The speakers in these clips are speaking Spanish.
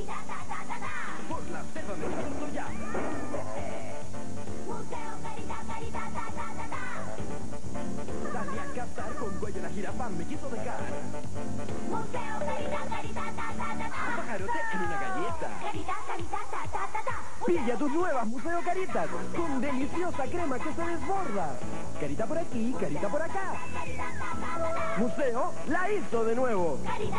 Por la selva del mundo ya. Salí a cazar con cuello la jirafa me quiso dejar. Un pajarote en una galleta. Pilla tus nuevas Museo Caritas con deliciosa crema que se desborda. Carita por aquí, carita por acá. Museo la hizo de nuevo.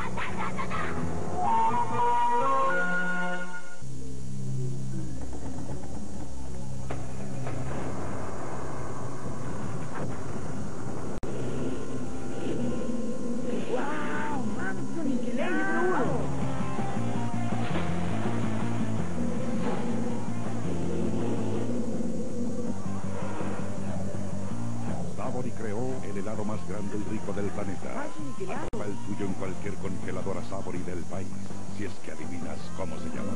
Savory creó el helado más grande y rico del planeta. Atrapa el tuyo en cualquier congeladora Savory del país, si es que adivinas cómo se llama.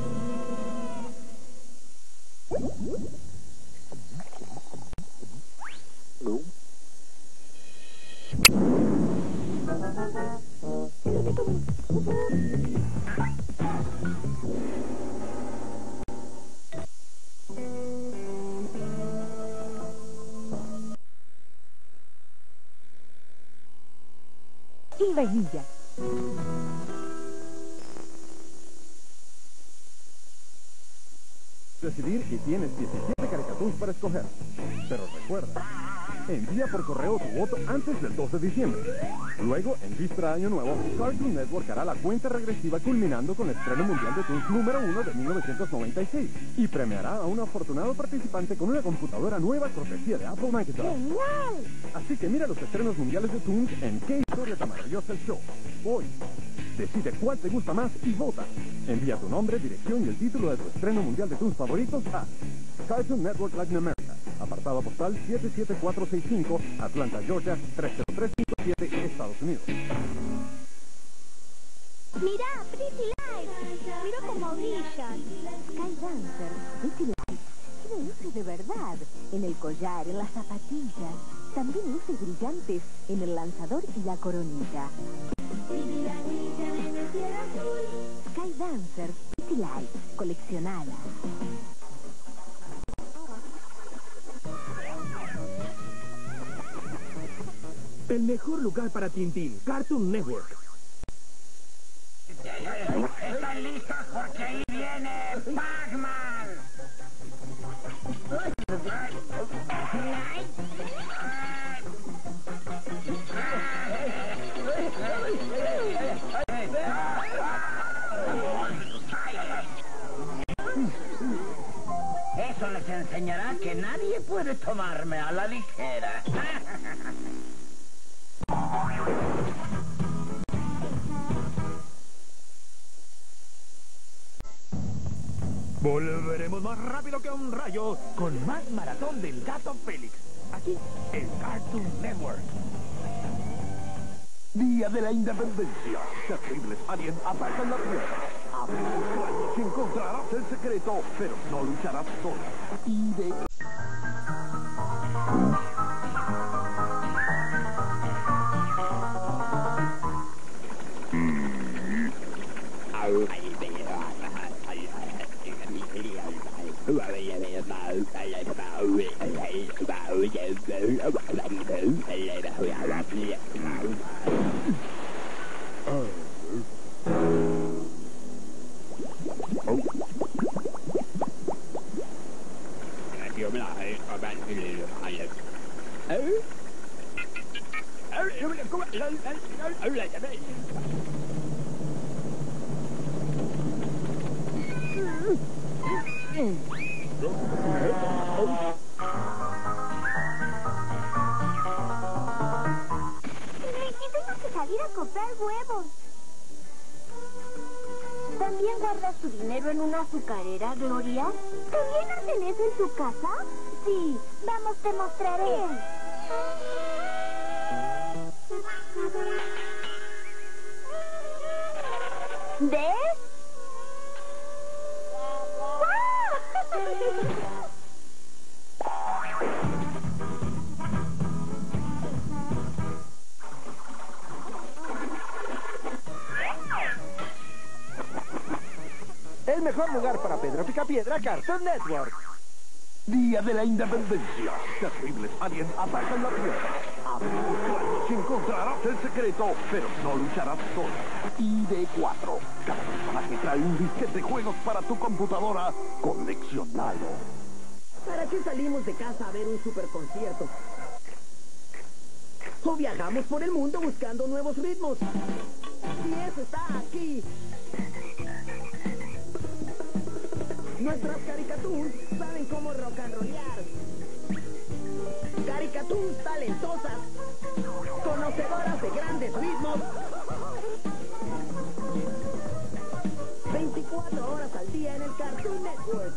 Y vainilla. Decidir y tienes 17 caricaturas para escoger. Pero recuerda, envía por correo tu voto antes del 2 de diciembre. Luego, en víspera de Año Nuevo, Cartoon Network hará la cuenta regresiva culminando con el estreno mundial de Toons número 1 de 1996 y premiará a un afortunado participante con una computadora nueva cortesía de Apple Macintosh. ¡Genial! Así que mira los estrenos mundiales de Toons en Qué historia tan maravillosa el show. Hoy, decide cuál te gusta más y vota. Envía tu nombre, dirección y el título de tu estreno mundial de Toons favoritos a Cartoon Network Latin America, apartado postal 77465, Atlanta, Georgia 30357, Estados Unidos. ¡Mira, Pretty Lights! ¡Mira cómo brillan! Sky Dancer, Pretty Lights. Tiene luces de verdad. En el collar, en las zapatillas. También luces brillantes en el lanzador y la coronilla. Sky Dancer, Pretty Lights. Coleccionala. El mejor lugar para Tintín, Cartoon Network. ¿Están listos? Porque ahí viene Pac-Man. Eso les enseñará que nadie puede tomarme a la ligera. Volveremos más rápido que un rayo con más maratón del Gato Félix. Aquí en Cartoon Network. Día de la Independencia. Terribles aliens atacan la Tierra. Abre tus cráneos y encontrarás el secreto, pero no lucharás solo. Y de... Tengo que salir a comprar huevos. ¿También guardas tu dinero en una azucarera, Gloria? ¿También hacen eso en tu casa? Sí, vamos, te mostraré. ¿Ves? mejor lugar para Pedro Picapiedra, Cartoon Network. Día de la Independencia. Terribles aliens atacan la Tierra. Abre tus cráneos y encontrarás el secreto, pero no lucharás solo. ID4. Cada personaje trae un disquete de juegos para tu computadora. Coleccionalo. ¿Para qué salimos de casa a ver un superconcierto? O viajamos por el mundo buscando nuevos ritmos. Y eso está aquí. Nuestras caricaturas saben cómo rock and rollear. Caricaturas talentosas, conocedoras de grandes ritmos. 24 horas al día en el Cartoon Network.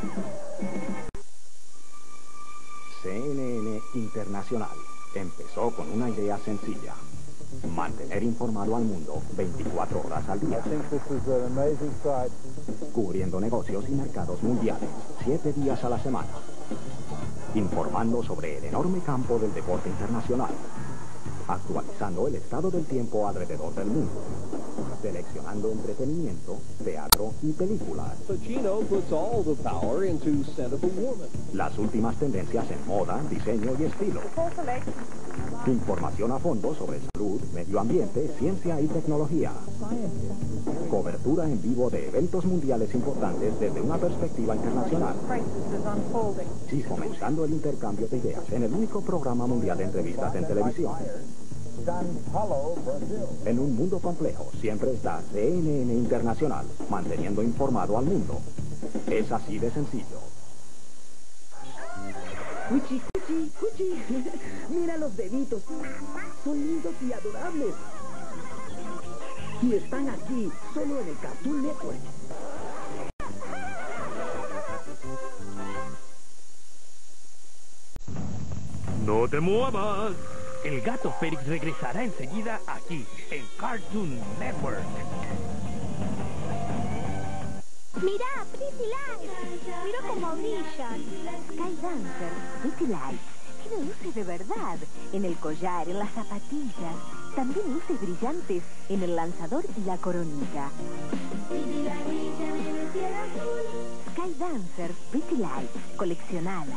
CNN Internacional empezó con una idea sencilla: mantener informado al mundo 24 horas al día, cubriendo negocios y mercados mundiales 7 días a la semana, informando sobre el enorme campo del deporte internacional, actualizando el estado del tiempo alrededor del mundo, seleccionando entretenimiento, teatro y películas. Pacino puts all the power into Scent of a Woman. Las últimas tendencias en moda, diseño y estilo. Información a fondo sobre salud, medio ambiente, ciencia y tecnología. Cobertura en vivo de eventos mundiales importantes desde una perspectiva internacional. Y fomentando el intercambio de ideas en el único programa mundial de entrevistas en televisión. En un mundo complejo siempre está CNN Internacional, manteniendo informado al mundo. Es así de sencillo. Cuchi, cuchi, cuchi. Mira los deditos. Son lindos y adorables. Y están aquí, solo en el Cartoon Network. No te muevas. El gato Félix regresará enseguida aquí, en Cartoon Network. Mira, Pretty Lights. Mira cómo brillan. Sky Dancer, Pretty Lights. Tiene luces de verdad. En el collar, en las zapatillas. También luces brillantes en el lanzador y la coronilla. Sky Dancer, Pretty Lights. Coleccionala.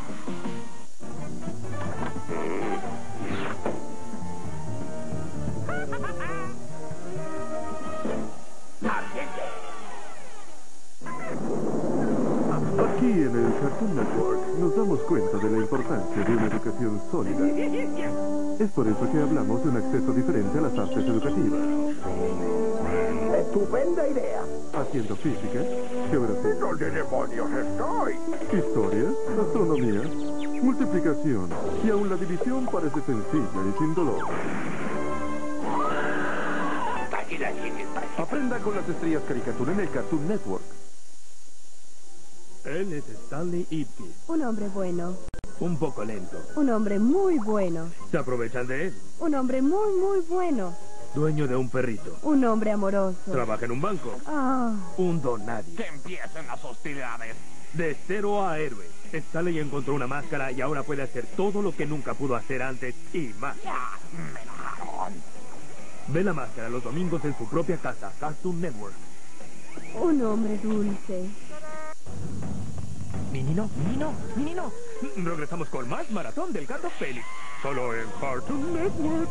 Aquí en el Cartoon Network nos damos cuenta de la importancia de una educación sólida. Es por eso que hablamos de un acceso diferente a las artes educativas. Estupenda idea. Haciendo física, geografía, ¿Dónde demonios estoy? historia, astronomía, multiplicación y aún la división parece sencilla y sin dolor. Aprenda con las estrellas caricatura en el Cartoon Network. Él es Stanley Ipkiss. Un hombre bueno. Un poco lento. Un hombre muy bueno. Se aprovechan de él. Un hombre muy, muy bueno. Dueño de un perrito. Un hombre amoroso. Trabaja en un banco. Ah. Un don nadie. Que empiecen las hostilidades. De cero a héroe. Stanley encontró una máscara y ahora puede hacer todo lo que nunca pudo hacer antes y más. Ya, me enojaron. Ve la máscara los domingos en su propia casa, Cartoon Network. Un hombre dulce. Minino. Regresamos con más Maratón del Gato Félix. Solo en Cartoon Network.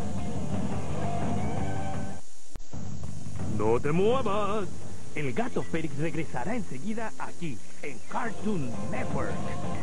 No te muevas. El Gato Félix regresará enseguida aquí, en Cartoon Network.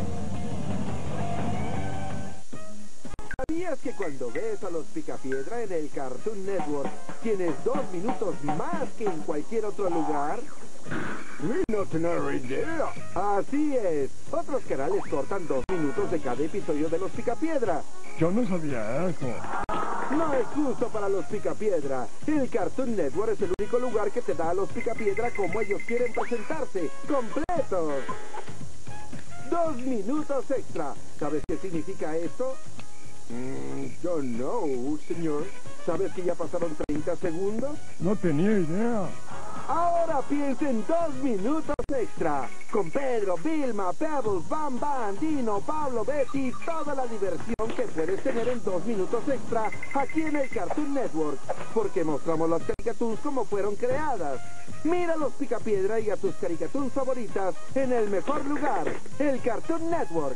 ¿Sabías que cuando ves a los Picapiedra en el Cartoon Network tienes 2 minutos más que en cualquier otro lugar? No tengo idea. Así es. Otros canales cortan 2 minutos de cada episodio de los Picapiedra. Yo no sabía eso. No es justo para los Picapiedra. El Cartoon Network es el único lugar que te da a los Picapiedra como ellos quieren presentarse, completos. 2 minutos extra. ¿Sabes qué significa esto? Yo no, señor. ¿Sabes que ya pasaron 30 segundos? No tenía idea. Ahora Ahora piensa en 2 minutos extra. Con Pedro, Vilma, Pebbles, Bam Bam, Dino, Pablo, Betty, toda la diversión que puedes tener en 2 minutos extra aquí en el Cartoon Network. Porque mostramos las caricaturas como fueron creadas. Mira los Picapiedra y a tus caricaturas favoritas en el mejor lugar, el Cartoon Network.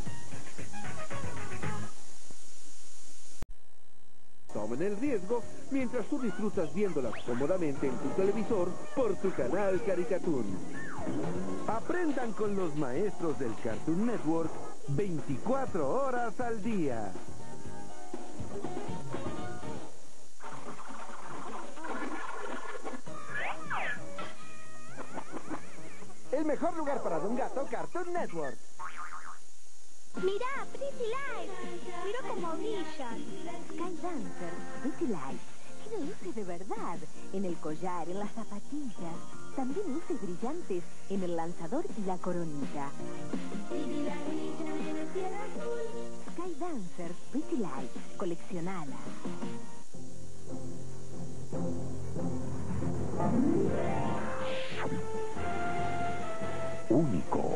Tomen el riesgo mientras tú disfrutas viéndolas cómodamente en tu televisor por tu canal Caricatoon. Aprendan con los maestros del Cartoon Network 24 horas al día. El mejor lugar para un gato, Cartoon Network. Mira, Pretty Lights. Mira cómo brillan. Sky Dancer, Pretty Lights. Tiene luces de verdad. En el collar, en las zapatillas. También luces brillantes en el lanzador y la coronilla. Sky Dancer, Pretty Lights. Coleccionala. Único,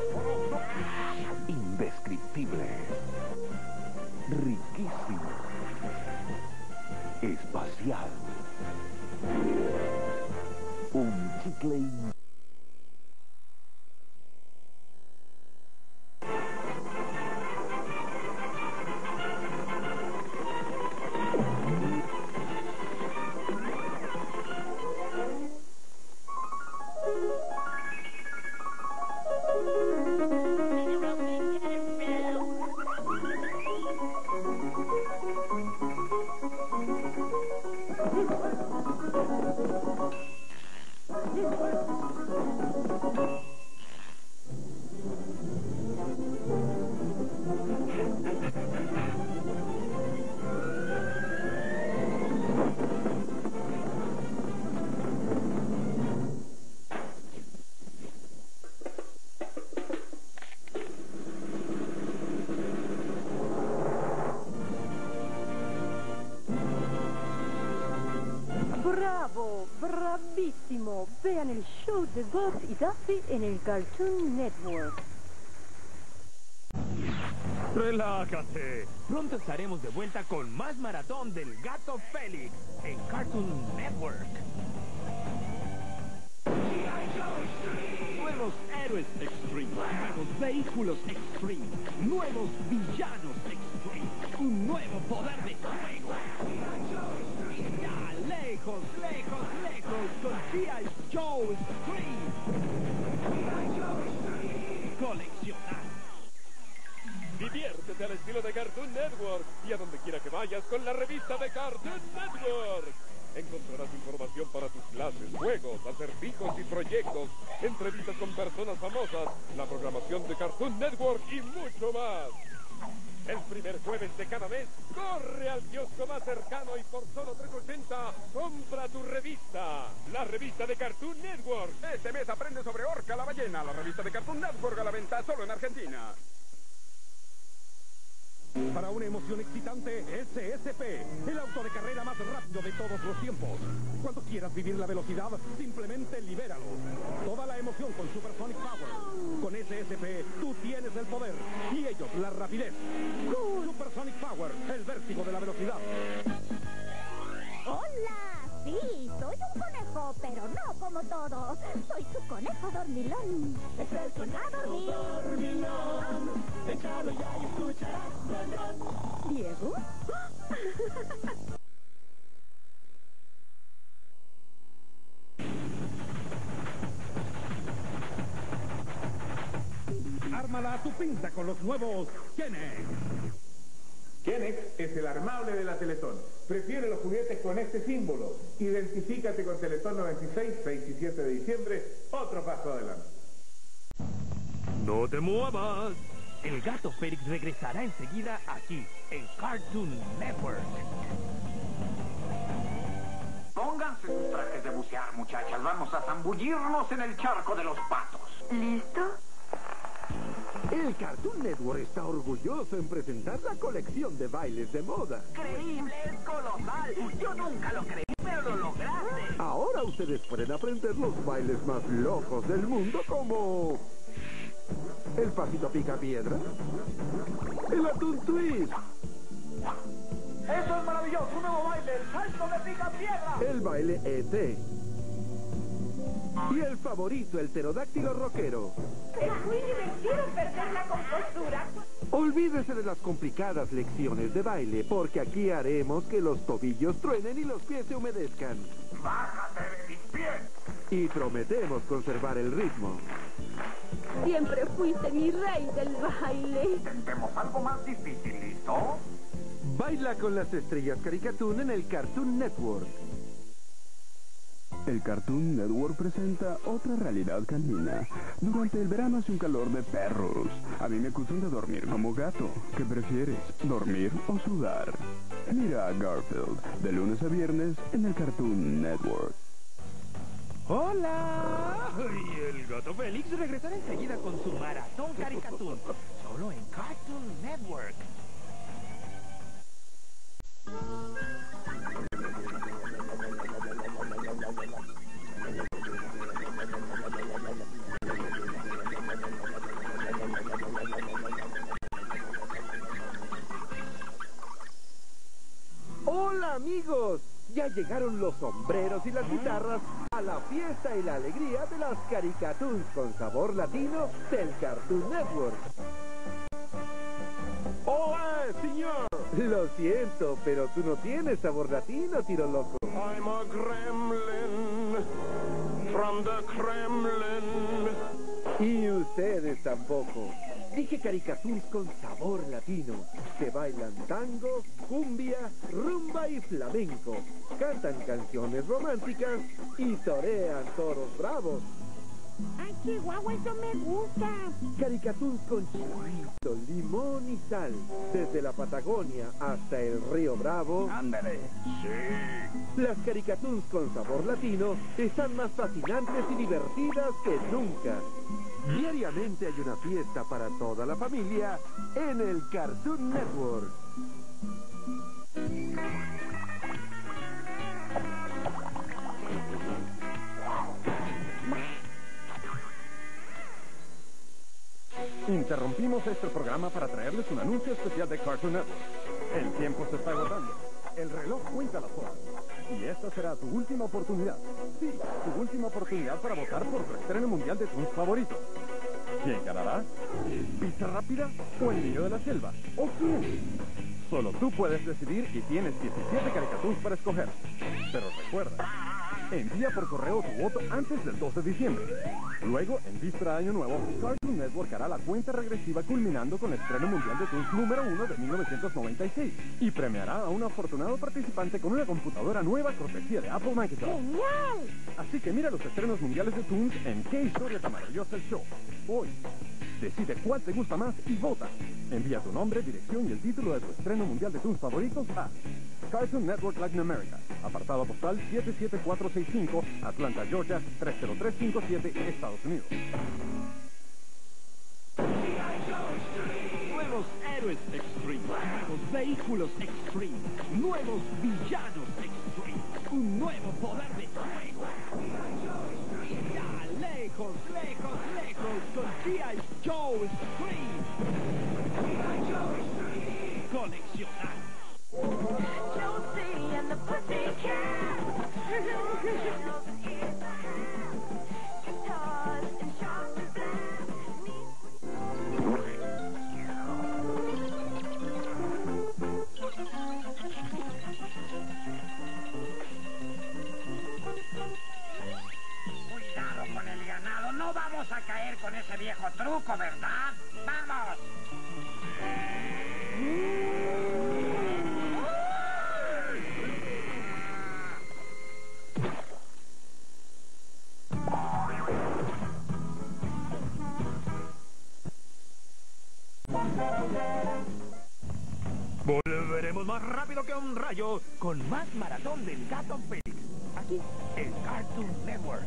indescriptible, riquísimo, espacial, un chicle ¡Bravo! ¡Bravísimo! Vean el show de Buzz y Daffy en el Cartoon Network. Relájate. Pronto estaremos de vuelta con más maratón del Gato Félix en Cartoon Network. Nuevos héroes Extreme, nuevos vehículos Extreme, nuevos villanos Extreme, un nuevo poder de fuego. Ya lejos, lejos, lejos con G.I. Joe Extreme. Coleccionar. Diviértete al estilo de Cartoon Network y a donde quiera que vayas con la revista de Cartoon Network. Encontrarás información para tus clases, juegos, acertijos y proyectos, entrevistas con personas famosas, la programación de Cartoon Network y mucho más. El primer jueves de cada mes, corre al kiosco más cercano y por solo $3.80 compra tu revista. La revista de Cartoon Network. Este mes aprende sobre Orca la ballena. La revista de Cartoon Network a la venta solo en Argentina. Para una emoción excitante, SSP, el auto de carrera más rápido de todos los tiempos. Cuando quieras vivir la velocidad, simplemente libéralo. Toda la emoción con Supersonic Power. Con SSP, tú tienes el poder y ellos la rapidez. Supersonic Power, el vértigo de la velocidad. Hola, sí, soy un conejo, pero no como todos. Soy tu conejo dormilón. A dormir. Échalo ya y escucharás. ¿Diego? Ármala a tu pinta con los nuevos Kenex. Kenex es el armable de la Teletón. Prefiere los juguetes con este símbolo. Identifícate con Teletón 96, 6 y 7 de diciembre. Otro paso adelante. No te muevas. El Gato Félix regresará enseguida aquí, en Cartoon Network. Pónganse sus trajes de bucear, muchachas. Vamos a zambullirnos en el charco de los patos. ¿Listo? El Cartoon Network está orgulloso en presentar la colección de bailes de moda. Increíble, es colosal. Yo nunca lo creí, pero Pero lo lograste. Ahora ustedes pueden aprender los bailes más locos del mundo como... el pasito pica piedra, el atún twist, ¡Eso es maravilloso! ¡Un nuevo baile! ¡El salto de pica piedra! el baile ET y el favorito, el pterodáctilo rockero. Es muy divertido perder la compostura. Olvídese de las complicadas lecciones de baile, porque aquí haremos que los tobillos truenen y los pies se humedezcan. ¡Bájate de mis pies! Y prometemos conservar el ritmo. Siempre fuiste mi rey del baile. Intentemos algo más difícil, ¿listo? Baila con las estrellas Caricatoon en el Cartoon Network. El Cartoon Network presenta otra realidad canina. Durante el verano hace un calor de perros. A mí me acusan de dormir como gato. ¿Qué prefieres, dormir o sudar? Mira a Garfield, de lunes a viernes en el Cartoon Network. ¡Hola! Y el gato Félix regresará enseguida con su maratón Caricatoon. Solo en Cartoon Network. ¡Hola, amigos! Ya llegaron los sombreros y las guitarras a la fiesta y la alegría de las Caricatoons con sabor latino del Cartoon Network. ¡Hola, señor! Lo siento, pero tú no tienes sabor latino, tiro loco. I'm a gremlin from the Kremlin. Y ustedes tampoco. Dije Caricatoons con sabor latino, que bailan tango, cumbia, rumba y flamenco, cantan canciones románticas y torean toros bravos. ¡Ay, Chihuahua, eso me gusta! Caricatoons con chilito, limón y sal, desde la Patagonia hasta el Río Bravo. ¡Ándale! ¡Sí! Las Caricatoons con sabor latino están más fascinantes y divertidas que nunca. Diariamente hay una fiesta para toda la familia en el Cartoon Network. Interrumpimos este programa para traerles un anuncio especial de Cartoon Network. El tiempo se está agotando. El reloj cuenta las horas. Y esta será tu última oportunidad. Sí, tu última oportunidad para votar por tu estreno mundial de tus favoritos. ¿Quién ganará? ¿Pizza rápida o el niño de la selva? ¿O quién? Solo tú puedes decidir y tienes 17 Caricatoons para escoger. Pero recuerda, envía por correo tu voto antes del 2 de diciembre. Luego, en víspera de Año Nuevo, Cartoon Network hará la cuenta regresiva culminando con el estreno mundial de Toons número 1 de 1996 y premiará a un afortunado participante con una computadora nueva cortesía de Apple Macintosh. ¡Genial! Así que mira los estrenos mundiales de Toons en Qué historia tan maravillosa el show. Hoy, decide cuál te gusta más y vota. Envía tu nombre, dirección y el título de tu estreno mundial de Toons favoritos a Cartoon Network Latin America, apartado postal 77465, Atlanta, Georgia 30357, Estados Unidos. Nuevos héroes Extreme, nuevos vehículos Extreme, nuevos villanos Extreme, un nuevo poder de fuego. Ya lejos, lejos, lejos con G.I. Joe Extreme. Coleccionar. Josie and the Pussycat. Guitars and sharp and black. Cuidado con el ganado. No vamos a caer con ese viejo truco, ¿verdad? ¡Vamos! Volveremos más rápido que un rayo con más maratón del gato Félix. Aquí en Cartoon Network.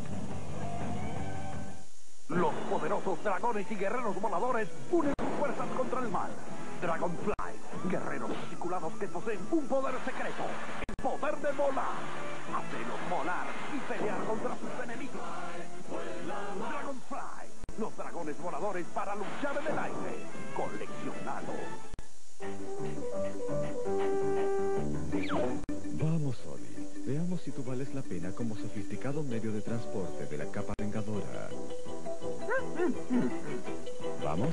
Los poderosos dragones y guerreros voladores unen sus fuerzas contra el mal. Dragonfly, guerreros articulados que poseen un poder secreto, el poder de volar. Hacelos volar y pelear contra sus enemigos. Dragonfly, los dragones voladores para luchar en el aire. Coleccionado. Vamos, Oli. Veamos si tú vales la pena como sofisticado medio de transporte de la capa vengadora. ¿Vamos?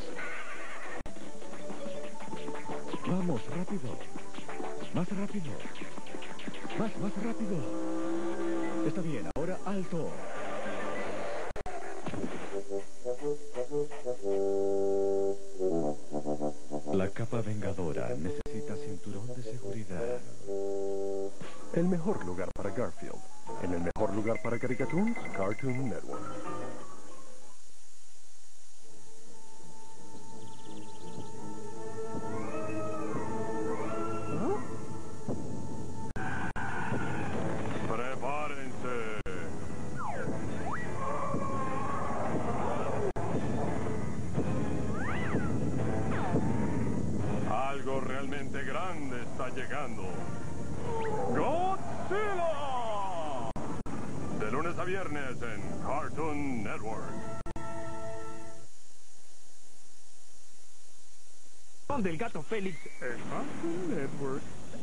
Vamos, rápido. Más rápido. Más rápido. Está bien, ahora alto. La capa vengadora necesita cinturón de seguridad. El mejor lugar para Garfield. En el mejor lugar para Caricatoons, Cartoon Network. ¡Prepárense! Algo realmente grande está llegando. ¡Godzilla! De lunes a viernes en Cartoon Network. ¿Dónde el gato Félix? En Cartoon Network.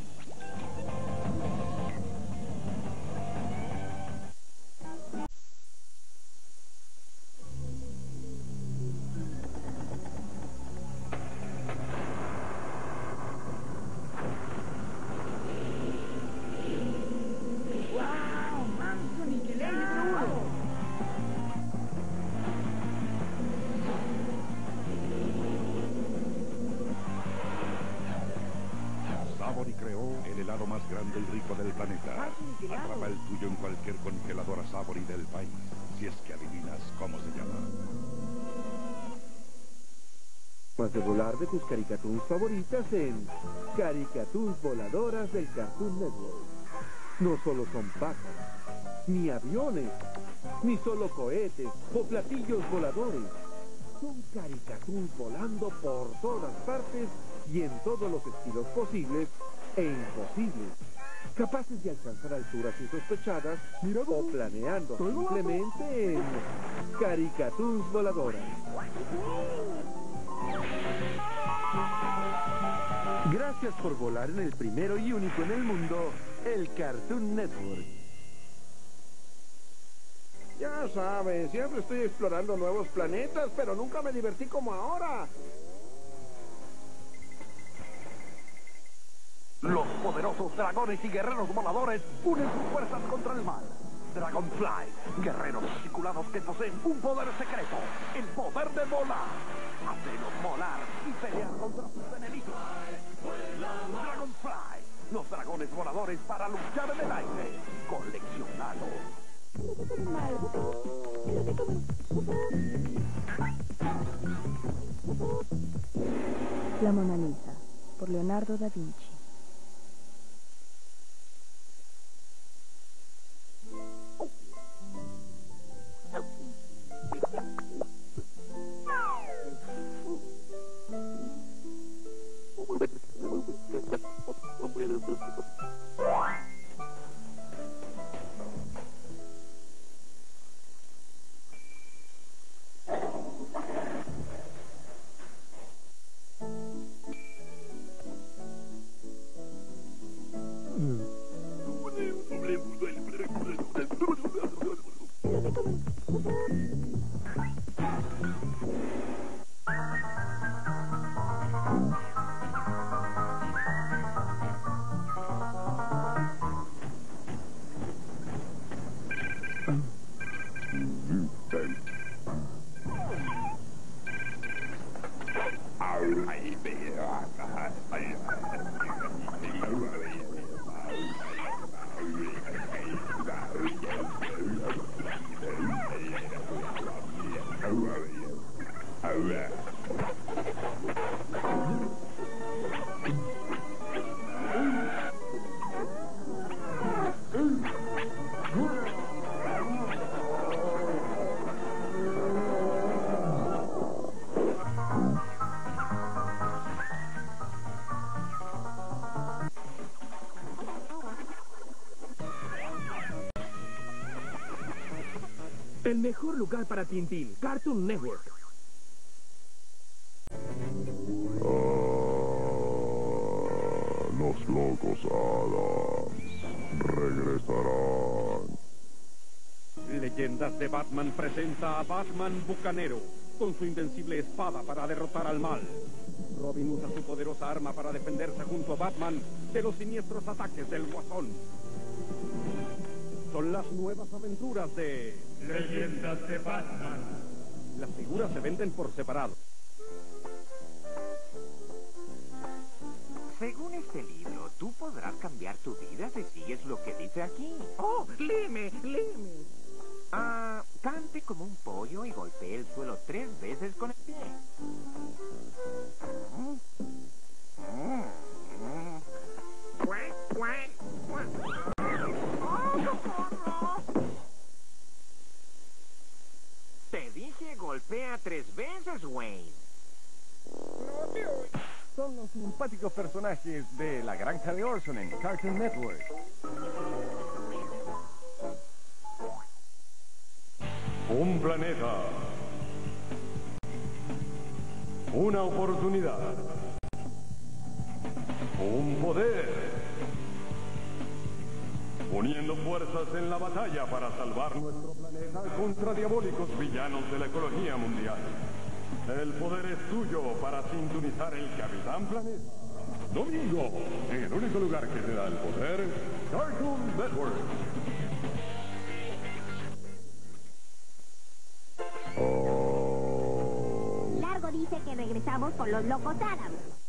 Sabori creó el helado más grande y rico del planeta. Atrapa el tuyo en cualquier congeladora Sabori del país, si es que adivinas cómo se llama. Más de volar de tus Caricatoons favoritas en Caricatoons Voladoras del Cartoon Network. No solo son pájaros, ni aviones, ni solo cohetes o platillos voladores. Son Caricatoons volando por todas partes y en todos los estilos posibles e imposibles. Capaces de alcanzar alturas insospechadas o planeando simplemente en Caricatoons Voladoras. Gracias por volar en el primero y único en el mundo, el Cartoon Network. Ya sabes, siempre estoy explorando nuevos planetas, pero nunca me divertí como ahora. Los poderosos dragones y guerreros voladores unen sus fuerzas contra el mal. Dragonfly, guerreros articulados que poseen un poder secreto, el poder de volar. Hacelos volar y pelear contra sus enemigos. Dragonfly, los dragones voladores para luchar en el aire. Coleccionado. La Mona Lisa, por Leonardo da Vinci. El mejor lugar para Tintín, Cartoon Network. Los locos Adams regresarán. Leyendas de Batman presenta a Batman Bucanero, con su invencible espada para derrotar al mal. Robin usa su poderosa arma para defenderse junto a Batman de los siniestros ataques del Guasón. Son las nuevas aventuras de Leyendas de Batman. Las figuras se venden por separado. Según este libro, tú podrás cambiar tu vida si sigues lo que dice aquí. ¡Oh! ¡Léeme! Cante como un pollo y golpee el suelo 3 veces con el pie. Te dije golpea 3 veces, Wayne. Son los simpáticos personajes de La Granja de Orson en Cartoon Network. Un planeta. Una oportunidad. Un poder. Uniendo fuerzas en la batalla para salvar nuestro planeta contra diabólicos villanos de la ecología mundial. El poder es tuyo para sintonizar el Capitán Planeta. Domingo, en el único lugar que te da el poder, Cartoon Network. Largo dice que regresamos con los locos Adams.